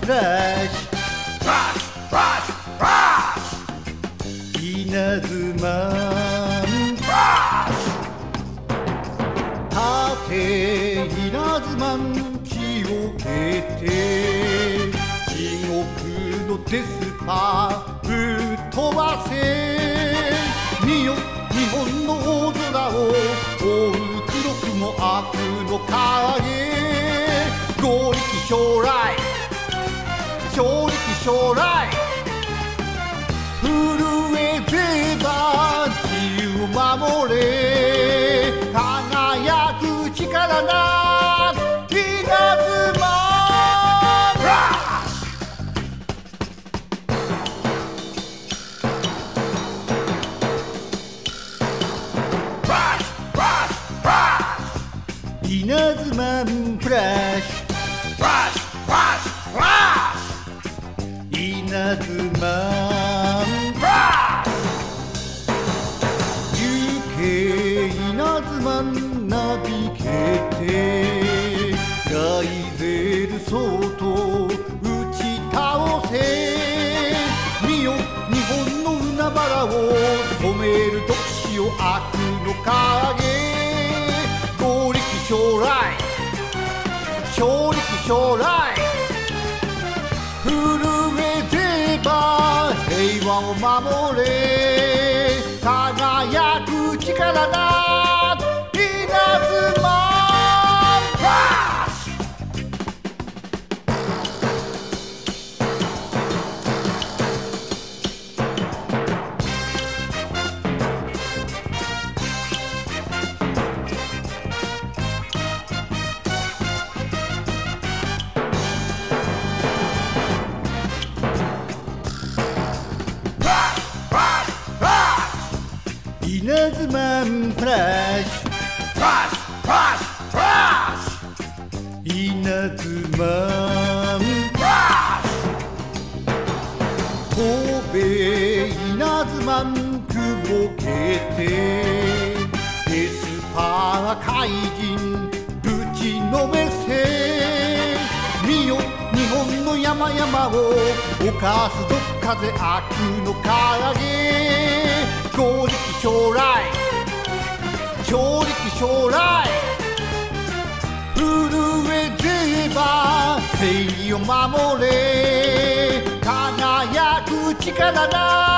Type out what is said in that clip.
フラッシュイナズマン立てイナズマン気をけて地獄のデスパぶっ飛ばせ見よ日本の大空を覆う黒くも悪の影合力将来勝力将来震えてば自由を守れ輝く力なイナズマイナズマンフラッシュイナズマン行けイナズマンなびけてライゼルソーと打ち倒せ見よ日本の海原を染める毒死を悪の影合力将来勝力将来震えてば平和を守れ輝く力だイナズマンイナズマンフラッシュイナズマン神戸イナズマンくぼけてデスパー怪人ぶちのめせ見よ日本の山々を侵す毒風悪の影合力将来勝力将来震えてば正義を守れ輝く力だ